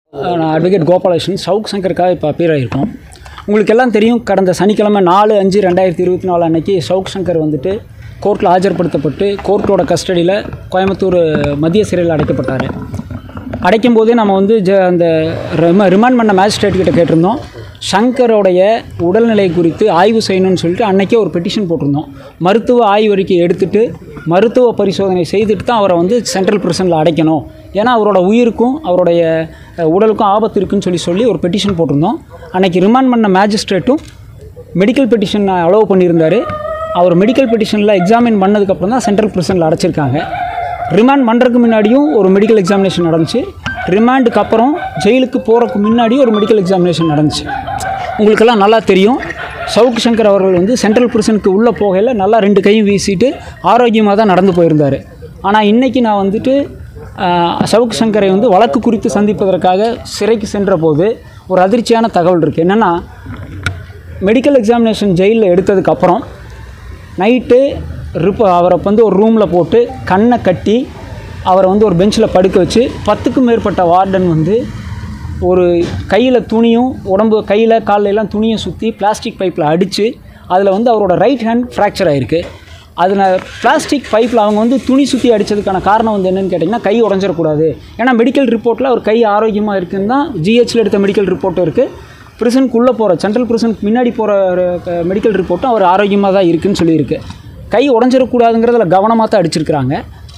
நான் அட்வொகேட் கோபாலகிருஷ்ணன் சவுக் சங்கருக்காக இப்போ அப்பீர் ஆகியிருக்கோம். உங்களுக்கு எல்லாம் தெரியும், கடந்த சனிக்கிழமை 4/5/2024 அன்றைக்கி சவுக் சங்கர் வந்துட்டு கோர்ட்டில் ஆஜர்படுத்தப்பட்டு கோர்ட்டோட கஸ்டடியில் கோயம்புத்தூர் மத்திய சிறையில் அடைக்கப்பட்டார். அடைக்கும் போதே நம்ம வந்து அந்த ரிமாண்ட் பண்ண மேஜிஸ்ட்ரேட் கிட்ட கேட்டிருந்தோம், சங்கரோடைய உடல்நிலை குறித்து ஆய்வு செய்யணும்னு சொல்லிட்டு அன்றைக்கே ஒரு பெட்டிஷன் போட்டிருந்தோம். மருத்துவ ஆய்வறிக்கை எடுத்துகிட்டு மருத்துவ பரிசோதனை செய்துட்டு தான் அவரை வந்து சென்ட்ரல் பிரிசனில் அடைக்கணும், ஏன்னா அவரோட உயிருக்கும் அவருடைய உடலுக்கும் ஆபத்து இருக்குன்னு சொல்லி ஒரு பெட்டிஷன் போட்டிருந்தோம். அன்றைக்கி ரிமாண்ட் பண்ண மேஜிஸ்ட்ரேட்டும் மெடிக்கல் பெட்டிஷன் அலோவ் பண்ணியிருந்தார். அவர் மெடிக்கல் பெட்டிஷனில் எக்ஸாமின் பண்ணதுக்கப்புறம் தான் சென்ட்ரல் பிரிசனில் அடைச்சிருக்காங்க. ரிமாண்ட் பண்ணுறதுக்கு முன்னாடியும் ஒரு மெடிக்கல் எக்ஸாமினேஷன் நடந்துச்சு. ரிமாண்டுக்கு அப்புறம் ஜெயிலுக்கு போகிறதுக்கு முன்னாடியும் ஒரு மெடிக்கல் எக்ஸாமினேஷன் நடந்துச்சு. உங்களுக்கெல்லாம் நல்லா தெரியும், சவுக் சங்கர் அவர்கள் வந்து சென்ட்ரல் பிரிசனுக்கு உள்ளே போகையில் நல்லா 2 கையும் வீசிட்டு ஆரோக்கியமாக தான் நடந்து போயிருந்தார். ஆனால் இன்றைக்கி நான் வந்துட்டு சவுக் சங்கரை வந்து வழக்கு குறித்து சந்திப்பதற்காக சிறைக்கு சென்ற போது ஒரு அதிர்ச்சியான தகவல் இருக்குது. என்னென்னா, மெடிக்கல் எக்ஸாமினேஷன் ஜெயிலில் எடுத்ததுக்கப்புறம் நைட்டு அவரை வந்து ஒரு ரூமில் போட்டு கண்ணை கட்டி அவரை வந்து ஒரு பெஞ்சில் படுக்க வச்சு 10க்கும் மேற்பட்ட வார்டன் வந்து ஒரு கையில் துணியும் கையில் காலையெல்லாம் துணியும் சுற்றி பிளாஸ்டிக் பைப்பில் அடித்து அதில் வந்து அவரோட ரைட் ஹேண்ட் ஃப்ராக்சர் ஆகிருக்கு. அதில் பிளாஸ்டிக் பைப்பில் அவங்க வந்து துணி சுற்றி அடித்ததுக்கான காரணம் வந்து என்னென்னு கேட்டிங்கன்னா, கை உடஞ்சிடக்கூடாது. ஏன்னா மெடிக்கல் ரிப்போர்ட்டில் அவர் கை ஆரோக்கியமாக இருக்குதுன்னு தான் ஜிஹெச்சில் எடுத்த மெடிக்கல் ரிப்போர்ட்டும் இருக்குது. பிரிசனுக்குள்ளே போகிற சென்ட்ரல் பிரிசனுக்கு முன்னாடி போகிற மெடிக்கல் ரிப்போர்ட்டும் அவர் ஆரோக்கியமாக தான் இருக்குதுன்னு சொல்லியிருக்கு. கை உடஞ்சிடக்கூடாதுங்கிறதுல கவனமாக தான் அடிச்சிருக்கிறாங்க.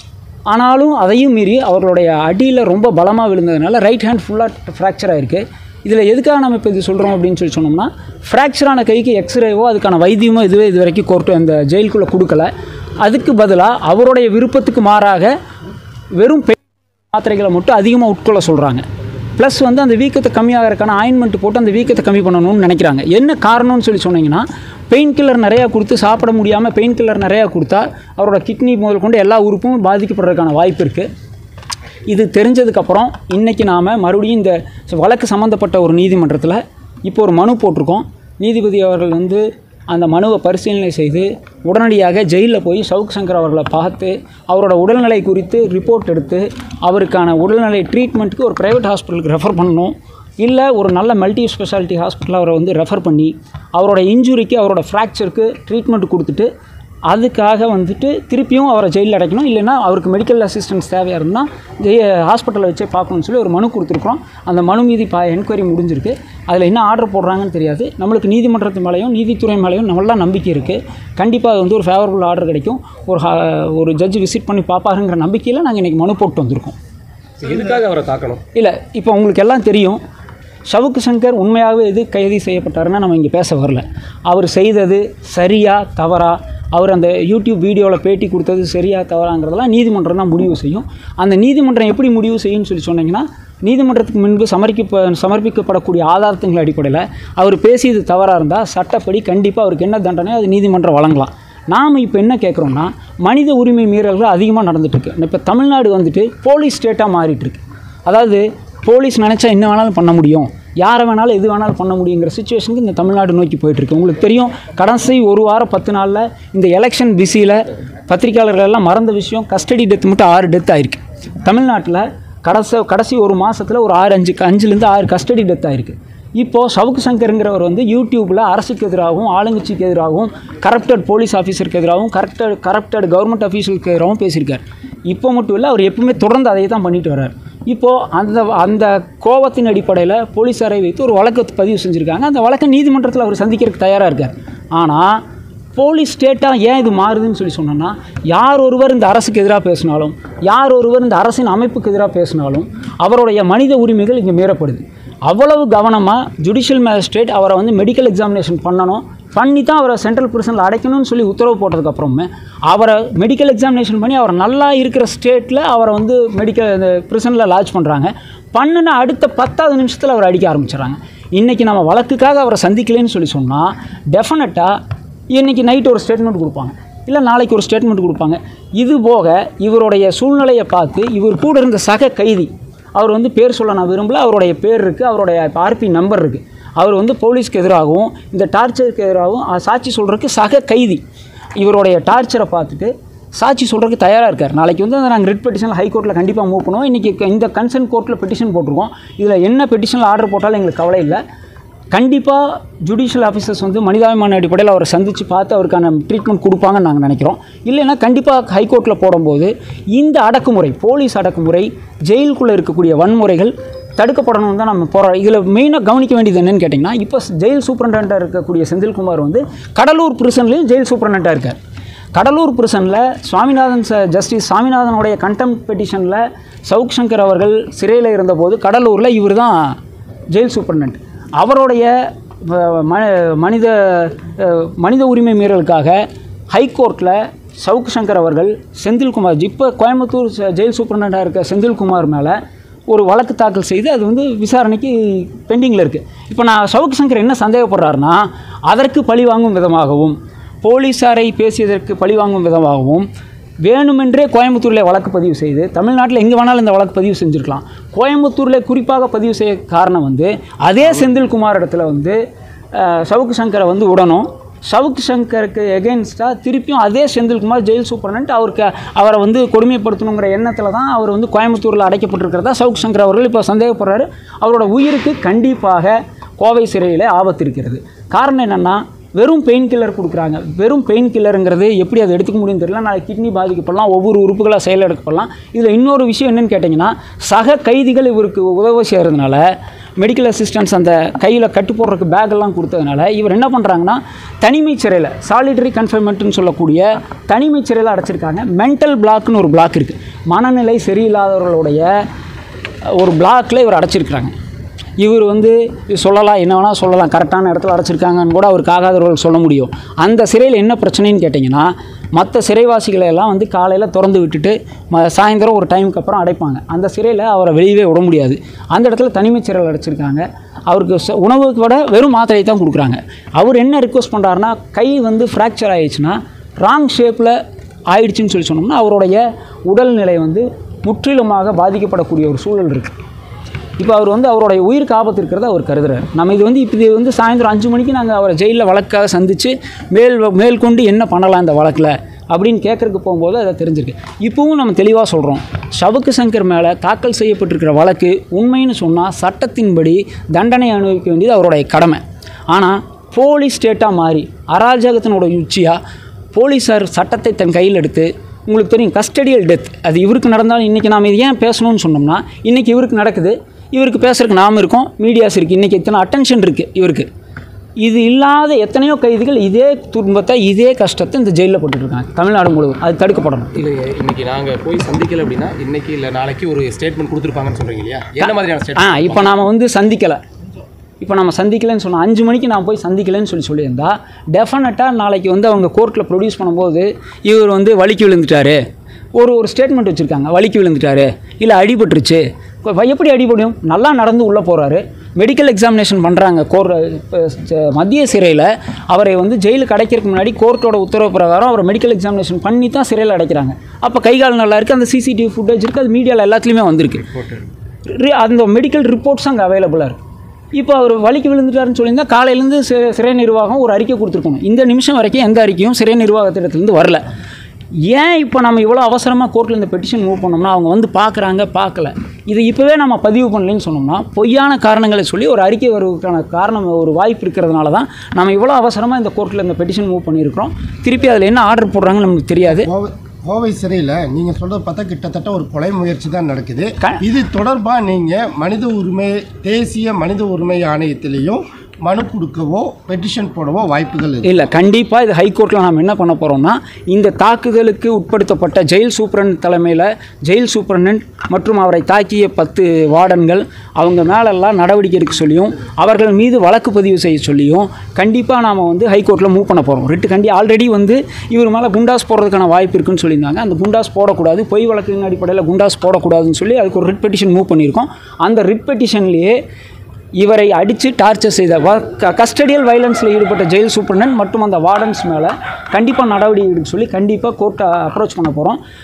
ஆனாலும் அதையும் மீறி அவர்களுடைய அடியில் ரொம்ப பலமாக விழுந்ததுனால ரைட் ஹேண்ட் ஃபுல்லாக ஃப்ராக்சர் ஆகிருக்கு. இதில் எதுக்காக நம்ம இப்போ இது சொல்கிறோம் அப்படின்னு சொல்லி சொன்னோம்னா, ஃப்ராக்சரான கைக்கு எக்ஸ்ரேவோ அதுக்கான வைத்தியமோ இது வரைக்கும் கோர்ட்டு அந்த ஜெயிலுக்குள்ளே கொடுக்கல. அதுக்கு பதிலாக அவருடைய விருப்பத்துக்கு மாறாக வெறும் மாத்திரைகளை மட்டும் அதிகமாக உட்கொள்ள சொல்கிறாங்க. ப்ளஸ் வந்து அந்த வீக்கத்தை கம்மியாகிறதுக்கான ஆயின்மெண்ட் போட்டு அந்த வீக்கத்தை கம்மி பண்ணணும்னு நினைக்கிறாங்க. என்ன காரணம்னு சொல்லி சொன்னீங்கன்னா, பெயின் கில்லர் நிறையா கொடுத்து சாப்பிட முடியாமல் பெயின் கில்லர் நிறையா கொடுத்தா அவரோட கிட்னி முதல் கொண்டு எல்லா உறுப்பும் பாதிக்கப்படுறதுக்கான வாய்ப்பு இருக்குது. இது தெரிஞ்சதுக்கப்புறம் இன்றைக்கி நாம் மறுபடியும் இந்த வழக்கு சம்மந்தப்பட்ட ஒரு நீதிமன்றத்தில் இப்போ ஒரு மனு போட்டிருக்கோம். நீதிபதி அவர்கள் வந்து அந்த மனுவை பரிசீலனை செய்து உடனடியாக ஜெயிலில் போய் சவுக் சங்கர் அவர்களை பார்த்து அவரோட உடல்நிலை குறித்து ரிப்போர்ட் எடுத்து அவருக்கான உடல்நிலை ட்ரீட்மெண்ட்டுக்கு ஒரு ப்ரைவேட் ஹாஸ்பிட்டலுக்கு ரெஃபர் பண்ணணும், இல்லை ஒரு நல்ல மல்டி ஸ்பெஷாலிட்டி ஹாஸ்பிட்டல் அவரை வந்து ரெஃபர் பண்ணி அவரோட இன்ஜுரிக்கு அவரோட ஃப்ராக்சருக்கு ட்ரீட்மெண்ட் கொடுத்துட்டு அதுக்காக வந்துட்டு திருப்பியும் அவரை ஜெயிலில் அடைக்கணும். இல்லைன்னா அவருக்கு மெடிக்கல் அசிஸ்டன்ஸ் தேவையாக இருந்தால் ஹாஸ்பிட்டலில் வச்சே பார்க்கணும்னு சொல்லி ஒரு மனு கொடுத்துருக்குறோம். அந்த மனு மீது என்கொயரி முடிஞ்சிருக்கு. அதில் என்ன ஆர்டர் போடுறாங்கன்னு தெரியாது. நம்மளுக்கு நீதிமன்றத்து மேலேயும் நீதித்துறை மேலேயும் நல்லா நம்பிக்கை இருக்குது. கண்டிப்பாக அது வந்து ஒரு ஃபேவரபுள் ஆர்டர் கிடைக்கும். ஒரு ஜட்ஜ் விசிட் பண்ணி பார்ப்பாருங்கிற நம்பிக்கையில் நாங்கள் இன்றைக்கி மனு போட்டு வந்திருக்கோம். எதுக்காக அவரை தாக்கணும்? இல்லை, இப்போ உங்களுக்கு எல்லாம் தெரியும், சவுக் சங்கர் உண்மையாகவே எது கைது செய்யப்பட்டாருன்னா நம்ம இங்கே பேச வரல. அவர் செய்தது சரியா தவறா, அவர் அந்த யூடியூப் வீடியோவில் பேட்டி கொடுத்தது சரியா தவறாங்கிறதெல்லாம் நீதிமன்றம் தான் முடிவு செய்யும். அந்த நீதிமன்றம் எப்படி முடிவு செய்யும்னு சொல்லி சொன்னீங்கன்னா, நீதிமன்றத்துக்கு முன்பு சமர்ப்பிக்கப்படக்கூடிய ஆதாரத்தின் அடிப்படையில் அவர் பேசியது தவறாக இருந்தால் சட்டப்படி கண்டிப்பாக அவருக்கு என்ன தண்டனை அது நீதிமன்றம் வழங்கலாம். நாம் இப்போ என்ன கேட்குறோம்னா, மனித உரிமை மீறல்கள் அதிகமாக நடந்துகிட்ருக்கு. இப்போ தமிழ்நாடு வந்துட்டு போலீஸ் ஸ்டேட்டாக மாறிட்டுருக்கு. அதாவது போலீஸ் நினச்சா என்ன வேணாலும் பண்ண முடியும், யாரை வேணாலும் எது வேணாலும் பண்ண முடியுங்கிற சிச்சுவேஷனுக்கு இந்த தமிழ்நாடு நோக்கி போயிட்டுருக்கு. உங்களுக்கு தெரியும், கடைசி 1 வாரம் 10 நாளில் இந்த எலெக்ஷன் பிஸியில் பத்திரிகையாளர்கள் எல்லாம் மறந்த விஷயம், கஸ்டடி டெத் மட்டும் 6 டெத் ஆகிருக்கு தமிழ்நாட்டில். கடைசி ஒரு மாதத்தில் ஒரு 5லேருந்து 6 கஸ்டடி டெத் ஆகிருக்கு. இப்போது சவுக் சங்கருங்கிறவர் வந்து யூடியூப்பில் அரசுக்கு எதிராகவும் ஆளுங்கட்சிக்கு எதிராகவும் கரப்டட் போலீஸ் ஆஃபீஸருக்கு எதிராகவும் கரப்டட் கவர்மெண்ட் ஆஃபீஸருக்கு எதிராகவும் பேசியிருக்கார். இப்போ மட்டும் இல்லை, அவர் எப்பவுமே தொடர்ந்து அதை தான் பண்ணிட்டு வர்றார். இப்போது அந்த கோபத்தின் அடிப்படையில் போலீஸாரை வைத்து ஒரு வழக்கு பதிவு செஞ்சுருக்காங்க. அந்த வழக்கை நீதிமன்றத்தில் அவர் சந்திக்கிறதுக்கு தயாராக இருக்கார். ஆனால் போலீஸ் ஸ்டேட்டாக ஏன் இது மாறுதுன்னு சொல்லி சொன்னோன்னா, யார் ஒருவர் இந்த அரசுக்கு எதிராக பேசினாலும், யார் ஒருவர் இந்த அரசின் அமைப்புக்கு எதிராக பேசினாலும் அவருடைய மனித உரிமைகள் இங்கே மீறப்படுது. அவ்வளவு கவனமாக ஜுடிஷியல் மேஜிஸ்ட்ரேட் அவரை வந்து மெடிக்கல் எக்ஸாமினேஷன் பண்ணி தான் அவரை சென்ட்ரல் பிரிசனில் அடைக்கணும்னு சொல்லி உத்தரவு போட்டதுக்கப்புறமே அவரை மெடிக்கல் எக்ஸாமினேஷன் பண்ணி அவர் நல்லா இருக்கிற ஸ்டேட்டில் அவரை வந்து பிரிசனில் லாட்ஜ் பண்ணுறாங்க. பண்ணுன்னா அடுத்த 10வது நிமிஷத்தில் அவர் அடிக்க ஆரம்பிச்சிடறாங்க. இன்றைக்கி நம்ம வழக்குக்காக அவரை சந்திக்கலைன்னு சொல்லி சொன்னால் டெஃபினட்டாக இன்றைக்கி நைட்டு ஒரு ஸ்டேட்மெண்ட் கொடுப்பாங்க, இல்லை நாளைக்கு ஒரு ஸ்டேட்மெண்ட் கொடுப்பாங்க. இது போக இவருடைய சூழ்நிலையை பார்த்து இவர் கூட இருந்த சக கைதி, அவர் வந்து பேர் சொல்ல நான் விரும்பல, அவருடைய பேர் இருக்குது, அவருடைய ஆர்பி நம்பர் இருக்குது. அவர் வந்து போலீஸ்க்கு எதிராகவும் இந்த டார்ச்சருக்கு எதிராகவும் சாட்சி சொல்கிறதுக்கு சக கைதி. இவருடைய டார்ச்சரை பார்த்துட்டு சாட்சி சொல்கிறதுக்கு தயாராக இருக்கார். நாளைக்கு வந்து அதை நாங்கள் ரிட் பெட்டிஷனில் ஹைகோர்ட்டில் கண்டிப்பாக மூவ் பண்ணுவோம். இன்றைக்கி இந்த கன்சர்ன் கோர்ட்டில் பெட்டிஷன் போட்டிருக்கோம். இதில் என்ன பெட்டிஷனில் ஆர்டர் போட்டாலும் எங்களுக்கு கவலை இல்லை. கண்டிப்பாக ஜுடிஷியல் ஆஃபீஸர்ஸ் வந்து மனிதாபிமான அடிப்படையில் அவரை சந்தித்து பார்த்து அவருக்கான ட்ரீட்மெண்ட் கொடுப்பாங்கன்னு நாங்கள் நினைக்கிறோம். இல்லைன்னா கண்டிப்பாக ஹைகோர்ட்டில் போடும்போது இந்த அடக்குமுறை, போலீஸ் அடக்குமுறை, ஜெயிலுக்குள்ளே இருக்கக்கூடிய வன்முறைகள் தடுக்கப்படணும் தான் நம்ம போகிறோம். இதில் மெயினாக கவனிக்க வேண்டியது என்னென்னு கேட்டிங்கன்னா, இப்போ ஜெயில் சூப்பரண்டாக இருக்கக்கூடிய செந்தில்குமார் வந்து கடலூர் பிரிசன்லேயும் ஜெயில் சூப்பரண்டாக இருக்கார். கடலூர் பிரிசனில் சுவாமிநாதன் ஜஸ்டிஸ் சுவாமிநாதனுடைய கண்டெம்ட் பெட்டிஷனில் சவுக் சங்கர் அவர்கள் சிறையில் இருந்தபோது கடலூரில் இவர் தான் ஜெயில் சூப்பரண்ட். அவருடைய மனித உரிமை மீறலுக்காக ஹைகோர்ட்டில் சவுக் சங்கர் அவர்கள் செந்தில்குமார், இப்போ கோயம்புத்தூர் ஜெயில் சூப்பரண்டாக இருக்க செந்தில்குமார் மேலே ஒரு வழக்கு தாக்கல் செய்து அது வந்து விசாரணைக்கு பெண்டிங்கில் இருக்குது. இப்போ நான் சவுக் சங்கர் என்ன சந்தேகப்படுறாருன்னா, அதற்கு பழி வாங்கும் விதமாகவும், போலீஸாரை பேசியதற்கு பழி வாங்கும் விதமாகவும் வேணுமென்றே கோயம்புத்தூரில் வழக்கு பதிவு செய்து, தமிழ்நாட்டில் எங்கே வேணாலும் இந்த வழக்கு பதிவு செஞ்சுருக்கலாம், கோயம்புத்தூரில் குறிப்பாக பதிவு செய்ய காரணம் வந்து அதே செந்தில்குமார் இடத்துல வந்து சவுக் சங்கரை வந்து விடணும். சவுக் சங்கருக்கு எகெயின்ஸ்டாக திருப்பியும் அதே செந்தில்குமார் ஜெயில் சூப்பரண்ட் அவரை வந்து கொடுமைப்படுத்தணுங்கிற எண்ணத்தில் தான் அவர் வந்து கோயம்புத்தூரில் அடைக்கப்பட்டிருக்கிறதா சவுக் சங்கர் அவர்கள் இப்போ சந்தேகப்படுறாரு. அவரோட உயிருக்கு கண்டிப்பாக கோவை சிறையில் ஆபத்து இருக்கிறது. காரணம் என்னென்னா, வெறும் பெயின் கில்லர் கொடுக்குறாங்க. வெறும் பெயின் கில்லருங்கிறது எப்படி அதை எடுத்துக்க முடியும்னு தெரியல. நாளைக்கு கிட்னி பாதிக்கப்படலாம், ஒவ்வொரு உறுப்புகளாக செயலெடுக்கப்படலாம். இதில் இன்னொரு விஷயம் என்னென்னு கேட்டிங்கன்னா, சக கைதிகள் இவருக்கு உதவி செய்கிறதுனால மெடிக்கல் அசிஸ்டன்ஸ் அந்த கையில் கட்டு போடுறதுக்கு பேக்கெல்லாம் கொடுத்ததுனால இவர் என்ன பண்ணுறாங்கன்னா, தனிமை சிறையில் சாலிட்டரி கன்ஃபைன்மெண்ட்டுன்னு சொல்லக்கூடிய தனிமை சிறையில் அடைச்சிருக்காங்க. மென்டல் பிளாக்னு ஒரு பிளாக் இருக்குது. மனநிலை சரியில்லாதவர்களுடைய ஒரு பிளாக்கில் இவர் அடைச்சிருக்கிறாங்க. இவர் வந்து சொல்லலாம், என்ன வேணால் சொல்லலாம், கரெக்டான இடத்துல அடைச்சிருக்காங்கன்னு கூட அவருக்கு ஆகாதவர்கள் சொல்ல முடியும். அந்த சிறையில் என்ன பிரச்சனைன்னு கேட்டிங்கன்னா, மற்ற சிறைவாசிகளை எல்லாம் வந்து காலையில் திறந்து விட்டுட்டு சாயந்தரம் ஒரு டைமுக்கு அப்புறம் அடைப்பாங்க. அந்த சிறையில் அவரை வெளியவே விட முடியாது. அந்த இடத்துல தனிமை சிறையில் அடைச்சிருக்காங்க. அவருக்கு உணவுக்கு விட வெறும் மாத்திரை தான் கொடுக்குறாங்க. அவர் என்ன ரிக்வஸ்ட் பண்ணுறாருன்னா, கை வந்து ஃப்ராக்சர் ஆகிடுச்சுன்னா, ராங் ஷேப்பில் ஆயிடுச்சுன்னு சொல்லி சொன்னோம்னா அவருடைய உடல்நிலை வந்து முற்றிலுமாக பாதிக்கப்படக்கூடிய ஒரு சூழல் இருக்குது. இப்போ அவர் வந்து அவருடைய உயிருக்கு ஆபத்து இருக்கிறத அவர் கருதுறாரு. நம்ம இது வந்து சாயந்தரம் 5 மணிக்கு நாங்கள் அவரை ஜெயிலில் வழக்காக சந்தித்து மேற்கொண்டு என்ன பண்ணலாம் இந்த வழக்கில் அப்படின்னு கேட்குறதுக்கு போகும்போது அதை தெரிஞ்சிருக்கு. இப்போவும் நம்ம தெளிவாக சொல்கிறோம், சவுக் சங்கர் மேலே தாக்கல் செய்யப்பட்டிருக்கிற வழக்கு உண்மைன்னு சொன்னால் சட்டத்தின்படி தண்டனை அனுபவிக்க வேண்டியது அவருடைய கடமை. ஆனால் போலீஸ் ஸ்டேட்டாக மாறி அராஜகத்தினோட உச்சியாக போலீஸார் சட்டத்தை தன் கையில் எடுத்து, உங்களுக்கு தெரியும் கஸ்டடியல் டெத் அது இவருக்கு நடந்தாலும் இன்றைக்கி நாம் இது ஏன் பேசணும்னு சொன்னோம்னா, இன்றைக்கி இவருக்கு நடக்குது, இவருக்கு பேசுறதுக்கு நாம் இருக்கோம், மீடியாஸ் இருக்குது, இன்றைக்கி எத்தனை அட்டென்ஷன் இருக்குது இவருக்கு. இது இல்லாத எத்தனையோ கைதிகள் இதே துன்பத்தை இதே கஷ்டத்தை இந்த ஜெயிலில் போட்டுட்ருக்காங்க தமிழ்நாடு முழுவதும். அது தடுக்கப்படணும். இல்லை, இன்றைக்கி நாங்கள் போய் சந்திக்கலை அப்படின்னா இன்றைக்கி இல்லை நாளைக்கு ஒரு ஸ்டேட்மெண்ட் கொடுத்துருப்பாங்கன்னு சொல்கிறீங்க இல்லையா? என்ன மாதிரியான ஸ்டேட்மெண்ட்? இப்போ நாம் வந்து சந்திக்கலை, இப்போ நம்ம சந்திக்கலைன்னு சொன்னால் 5 மணிக்கு நான் போய் சந்திக்கலைன்னு சொல்லியிருந்தா டெஃபினட்டாக நாளைக்கு வந்து அவங்க கோர்ட்டில் ப்ரொடியூஸ் பண்ணும்போது இவர் வந்து வலிக்கு விழுந்துட்டார், ஒரு ஸ்டேட்மெண்ட் வச்சுருக்காங்க, வலிக்கு விழுந்துட்டார், இல்லை அடிபட்டுருச்சு. எப்படி அடிபடும்? நல்லா நடந்து உள்ளே போகிறாரு, மெடிக்கல் எக்ஸாமினேஷன் பண்ணுறாங்க. மத்திய சிறையில் அவரை வந்து ஜெயிலுக்கு அடைக்கிறதுக்கு முன்னாடி கோர்ட்டோட உத்தரவு பிரகாரம் அவரை மெடிக்கல் எக்ஸாமினேஷன் பண்ணி தான் சிறையில் அடைக்கிறாங்க. அப்போ கை கால் நல்லா இருக்குது, அந்த சிசிடிவி ஃபுட்டேஜ் இருக்குது, அது மீடியாவில் எல்லாத்துலேயுமே வந்திருக்கு. அந்த மெடிக்கல் ரிப்போர்ட்ஸ் அங்கே அவைலபிளாக இருக்குது. இப்போ அவர் வலிக்கு விழுந்துட்டாருன்னு சொல்லியிருந்தால் காலையிலேருந்து சிறை நிர்வாகம் ஒரு அறிக்கை கொடுத்துருக்கணும். இந்த நிமிஷம் வரைக்கும் எந்த அறிக்கையும் சிறை நிர்வாகத்திடத்துலேருந்து வரல. ஏன் இப்போ நம்ம இவ்வளோ அவசரமாக கோர்ட்டில் இந்த பெட்டிஷன் மூவ் பண்ணோம்னா அவங்க வந்து பார்க்கல, இதை இப்போவே நம்ம பதிவு பண்ணலைன்னு சொன்னோம்னா பொய்யான காரணங்களை சொல்லி ஒரு அறிக்கை வருவதற்கான காரணம் ஒரு வாய்ப்பு இருக்கிறதுனால தான் நம்ம இவ்வளோ அவசரமாக இந்த கோர்ட்டில் இந்த பெட்டிஷன் மூவ் பண்ணியிருக்கிறோம். திருப்பி அதில் என்ன ஆர்டர் போடுறாங்கன்னு நமக்கு தெரியாது. கோவை சிறையில் நீங்கள் சொல்கிறது பார்த்தா கிட்டத்தட்ட ஒரு கொலை முயற்சி தான் நடக்குது. இது தொடர்பாக நீங்கள் தேசிய மனித உரிமை ஆணையத்திலையும் மனு கொடுக்கவோ பெட்டிஷன் போடவோ வாய்ப்புகள் இல்லை. கண்டிப்பாக இது ஹைகோர்ட்டில் நாம் என்ன பண்ண போகிறோம்னா, இந்த தாக்குதலுக்கு உட்படுத்தப்பட்ட ஜெயில் சூப்பரண்ட் தலைமையில் ஜெயில் சூப்பரண்ட் மற்றும் அவரை தாக்கிய 10 வார்டன்கள் அவங்க மேலெல்லாம் நடவடிக்கை எடுக்க சொல்லியும் அவர்கள் மீது வழக்கு பதிவு செய்ய சொல்லியும் கண்டிப்பாக நாம் வந்து ஹைகோர்ட்டில் மூவ் பண்ண போகிறோம். ஆல்ரெடி வந்து இவர் மேலே குண்டாஸ் போடுறதுக்கான வாய்ப்பு இருக்குன்னு சொல்லியிருந்தாங்க. அந்த குண்டாஸ் போடக்கூடாது, பொய் வழக்கின் அடிப்படையில் குண்டாஸ் போடக்கூடாதுன்னு சொல்லி அதுக்கு ஒரு ரிட் பெட்டிஷன் மூவ் பண்ணியிருக்கோம். அந்த ரிட் பெட்டிஷன்லேயே இவரை அடித்து டார்ச்சர் செய்த கஸ்டடியல் வயலன்ஸில் ஈடுபட்ட ஜெயில் சூப்பரண்ட் மற்றும் அந்த வார்டன்ஸ் மேலே கண்டிப்பாக நடவடிக்கை எடுக்க சொல்லி கண்டிப்பாக கோர்ட்டை அப்ரோச் பண்ண போகிறோம்.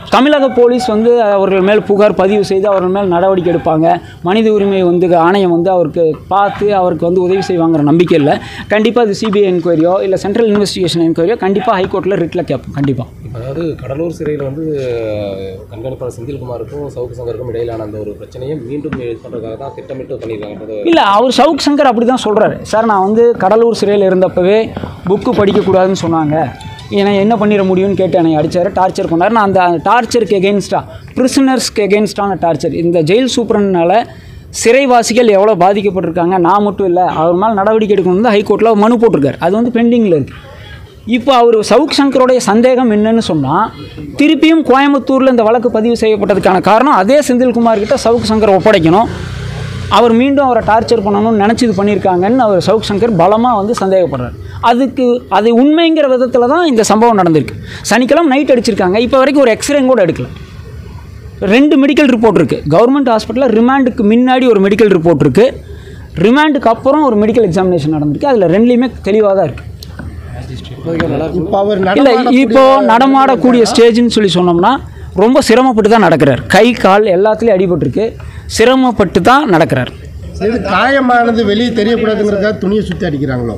தமிழக போலீஸ் வந்து அவர்கள் மேல் புகார் பதிவு செய்து அவர்கள் மேல் நடவடிக்கை எடுப்பாங்க. மனித உரிமை வந்து ஆணையம் வந்து அவருக்கு பார்த்து அவருக்கு வந்து உதவி செய்வாங்கிற நம்பிக்கை இல்லை. கண்டிப்பாக அது சிபிஐ என்கொயரியோ இல்லை சென்ட்ரல் இன்வெஸ்டிகேஷன் என்கொயரியோ கண்டிப்பாக ஹைகோர்ட்டில் ரிட்டில் கேட்போம். கண்டிப்பாக அதாவது கடலூர் சிறையில் வந்து கண்காணிப்பாளர் செந்தில்குமாருக்கும் சவுக்கு சங்கருக்கும் இடையிலான அந்த ஒரு பிரச்சனையை மீண்டும் பண்ணுறதுக்காக தான் திட்டமிட்டு பண்ணியிருக்காங்க. இல்லை, அவர் சவுக்கு சங்கர் அப்படி தான் சொல்கிறாரு. சார், நான் வந்து கடலூர் சிறையில் இருந்தப்பவே புக்கு படிக்கக்கூடாதுன்னு சொன்னாங்க, ஏன்னா என்ன பண்ணிட முடியும்னு கேட்டு என்னை அடித்தார், டார்ச்சர் பண்ணார். நான் அந்த டார்ச்சருக்கு எகெயின்ஸ்டாக, பிரிசனர்ஸ்க்கு எகெயின்ஸ்டான டார்ச்சர், இந்த ஜெயில் சூப்பரனால சிறைவாசிகள் எவ்வளோ பாதிக்கப்பட்டிருக்காங்க, நான் மட்டும் இல்லை, அவர் மேலே நடவடிக்கை எடுக்கணும் வந்து ஹைகோர்ட்டில் மனு போட்டிருக்காரு. அது வந்து பெண்டிங்கில் இருக்குது. இப்போ அவர் சவுக் சங்கருடைய சந்தேகம் என்னன்னு சொன்னால், திருப்பியும் கோயம்புத்தூரில் இந்த வழக்கு பதிவு செய்யப்பட்டதுக்கான காரணம் அதே செந்தில்குமார்கிட்ட சவுக் சங்கர் ஒப்படைக்கணும், அவர் மீண்டும் அவரை டார்ச்சர் பண்ணணும்னு நினச்சி இது பண்ணியிருக்காங்கன்னு அவர் சவுக் சங்கர் பலமாக வந்து சந்தேகப்படுறார். அது உண்மைங்கிற விதத்தில் தான் இந்த சம்பவம் நடந்திருக்கு. சனிக்கிழமை நைட் அடிச்சிருக்காங்க. இப்போ வரைக்கும் ஒரு எக்ஸ்ரே கூட எடுக்கல. 2 மெடிக்கல் ரிப்போர்ட் இருக்குது. கவர்மெண்ட் ஹாஸ்பிட்டலில் ரிமாண்டுக்கு முன்னாடி ஒரு மெடிக்கல் ரிப்போர்ட் இருக்குது, ரிமாண்டுக்கு அப்புறம் ஒரு மெடிக்கல் எக்ஸாமினேஷன் நடந்திருக்கு. அதில் 2லையுமே தெளிவாக தான் இருக்குது. இல்லை, இப்போ நடமாடக்கூடிய ஸ்டேஜ்னு சொல்லி சொன்னோம்னா ரொம்ப சிரமப்பட்டு தான் நடக்கிறார். கை கால் எல்லாத்துலேயும் அடிபட்டுருக்கு, சிரமப்பட்டு தான் நடக்கிறார். காயமானது வெளியே தெரியக்கூடாதுங்கிறதுக்காக துணியை சுற்றி அடிக்கிறாங்களோ?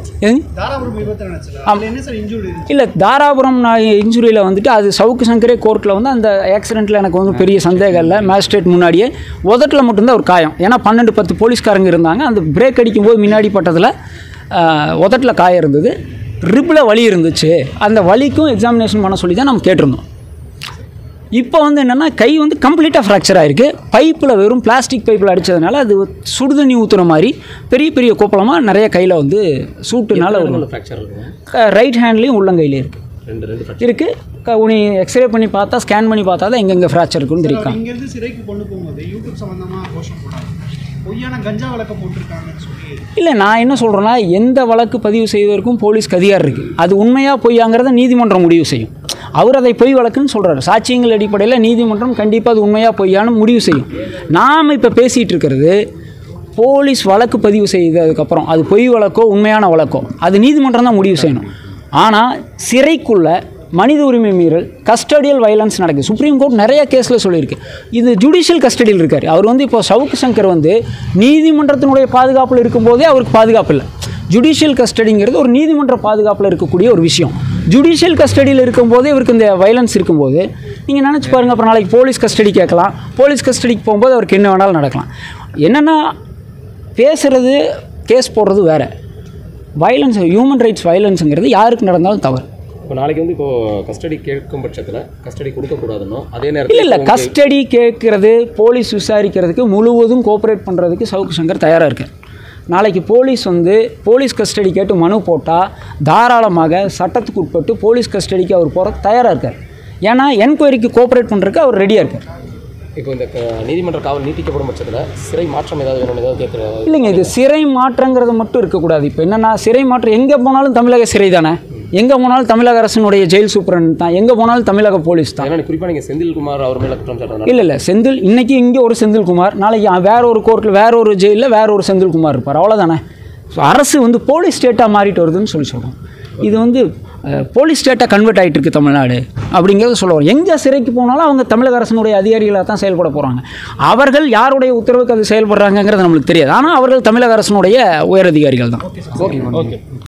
இல்லை, தாராபுரம் இன்ஜுரியில் வந்துட்டு அது சவுக்கு சங்கரே கோர்ட்டில் வந்து அந்த ஆக்சிடெண்ட்டில் எனக்கு வந்து பெரிய சந்தேகம் இல்லை. மேஜிஸ்ட்ரேட் முன்னாடியே உதட்டில் மட்டும்தான் ஒரு காயம். ஏன்னா 12-10 போலீஸ்காரங்க இருந்தாங்க. அந்த பிரேக் அடிக்கும்போது முன்னாடி பட்டதில் உதட்டில் காயம் இருந்தது, ரிப்பில் வலி இருந்துச்சு. அந்த வலிக்கும் எக்ஸாமினேஷன் பண்ண சொல்லி தான் நம்ம கேட்டிருந்தோம். இப்போ வந்து என்னென்னா கை வந்து கம்ப்ளீட்டாக ஃப்ராக்சர் ஆகிருக்கு. பைப்பில் வெறும் பிளாஸ்டிக் பைப்பில் அடித்ததுனால அது சுடுதண்ணி ஊற்றுற மாதிரி பெரிய பெரிய கோப்பலமாக நிறைய கையில் வந்து சூட்டுனால ஃப்ராக்சர் இருக்குது. ரைட் ஹேண்ட்லேயும் உள்ளங்கையிலே இருக்குது. உனி எக்ஸ்ரே பண்ணி பார்த்தா, ஸ்கேன் பண்ணி பார்த்தா தான் எங்கெங்கே ஃப்ராக்சர் இருக்குன்னு தெரியும். இங்கேருந்து சிறைக்கு கொண்டு போகும்போது யூடியூப் சம்மந்தமாக கோஷம் போடாது, பொய்யான கஞ்சா வழக்கு போட்டிருக்காங்கன்னு சொல்லி. இல்லை, நான் என்ன சொல்கிறேன்னா, எந்த வழக்கு பதிவு செய்வதற்கும் போலீஸ்க்கு அதிகாரம் இருக்குது. அது உண்மையாக பொய்யாங்கிறத நீதிமன்றம் முடிவு செய்யும். அவர் அதை பொய் வழக்குன்னு சொல்கிறார். சாட்சியங்கள் அடிப்படையில் நீதிமன்றம் கண்டிப்பாக அது உண்மையாக பொய்யான்னு முடிவு செய்யும். நாம் இப்போ பேசிகிட்டு இருக்கிறது போலீஸ் வழக்கு பதிவு செய்ததுக்கப்புறம் அது பொய் வழக்கோ உண்மையான வழக்கோ அது நீதிமன்றம் தான் முடிவு செய்யணும். ஆனால் சிறைக்குள்ளே மனித உரிமை மீறல், கஸ்டடியல் வயலன்ஸ் நடக்குது. சுப்ரீம் கோர்ட் நிறைய கேஸில் சொல்லியிருக்கு. இது ஜுடிஷியல் கஸ்டடியில் இருக்கார். அவர் வந்து இப்போ சவுக்கு சங்கர் வந்து நீதிமன்றத்தினுடைய பாதுகாப்பில் இருக்கும்போதே அவருக்கு பாதுகாப்பு இல்லை. ஜுடிஷியல் கஸ்டடிங்கிறது ஒரு நீதிமன்ற பாதுகாப்பில் இருக்கக்கூடிய ஒரு விஷயம். ஜுடிஷியல் கஸ்டடியில் இருக்கும்போதே இவருக்கு இந்த வயலன்ஸ் இருக்கும்போது நீங்கள் நினச்சி பாருங்கள், அப்புறம் நாளைக்கு போலீஸ் கஸ்டடி கேட்கலாம். போலீஸ் கஸ்டடிக்கு போகும்போது அவருக்கு என்ன வேணாலும் நடக்கலாம். என்னென்னா பேசுகிறது, கேஸ் போடுறது வேறு. வயலன்ஸ், ஹியூமன் ரைட்ஸ் வயலன்ஸுங்கிறது யாருக்கு நடந்தாலும் தவறு. இப்போ நாளைக்கு வந்து இப்போது கஸ்டடி கேட்கும் பட்சத்தில் கஸ்டடி கொடுக்கக்கூடாதுன்னு அதே நேரத்தில் இல்லை, கஸ்டடி கேட்குறது, போலீஸ் விசாரிக்கிறதுக்கு முழுவதும் கோஆப்ரேட் பண்ணுறதுக்கு சவுக்கு சங்கர் தயாராக இருக்கார். நாளைக்கு போலீஸ் வந்து போலீஸ் கஸ்டடி கேட்டு மனு போட்டால் தாராளமாக சட்டத்துக்கு உட்பட்டு போலீஸ் கஸ்டடிக்கு அவர் போகிற தயாராக இருக்கார். ஏன்னா என்கொயரிக்கு கோஆப்ரேட் பண்ணுறதுக்கு அவர் ரெடியாக இருக்கார். இப்போ இந்த நீதிமன்ற காவல் நீட்டிக்கப்படும் பட்சத்தில் சிறை மாற்றம் ஏதாவது வேணும், ஏதாவது கேட்குறது? இல்லைங்க, இது சிறை மாற்றங்கிறது மட்டும் இருக்கக்கூடாது. இப்போ என்னென்னா, சிறை மாற்றம் எங்கே போனாலும் தமிழக சிறை தானே, எங்கே போனாலும் தமிழக அரசினுடைய ஜெயில் சூப்பரண்ட் தான், எங்கே போனாலும் தமிழக போலீஸ் தான். குறிப்பாக நீங்கள் செந்தில்குமார் அவர் மேலே குற்றம் சாட்டுறது? இல்லை, செந்தில் இன்றைக்கி இங்கே ஒரு செந்தில்குமார், நாளைக்கு வேற ஒரு கோர்ட்டில் வேற ஒரு ஜெயிலில் வேற ஒரு செந்தில்குமார் இருப்பார், அவ்வளோதானே. ஸோ அரசு வந்து போலீஸ் ஸ்டேட்டாக மாறிட்டு வருதுன்னு சொல்கிறோம். இது வந்து போலீஸ் ஸ்டேட்டாக கன்வெர்ட் ஆகிட்டு இருக்குது தமிழ்நாடு அப்படிங்கிறத சொல்லுவோம். எங்கே சிறைக்கு போனாலும் அவங்க தமிழக அரசினுடைய அதிகாரிகளாக தான் செயல்பட போகிறாங்க. அவர்கள் யாருடைய உத்தரவுக்கு அது செயல்படுறாங்கங்கிறது நம்மளுக்கு தெரியாது. ஆனால் அவர்கள் தமிழக அரசினுடைய உயர் அதிகாரிகள் தான். ஓகே.